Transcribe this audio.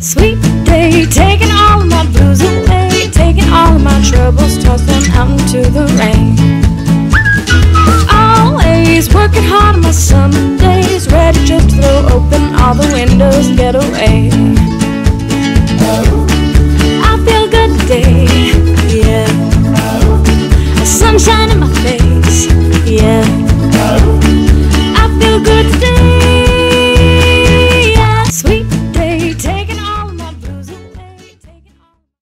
Sweet day, taking all of my blues away, taking all of my troubles, toss them out into the rain. Always working hard on my Sundays, ready just to throw open all the windows and get away.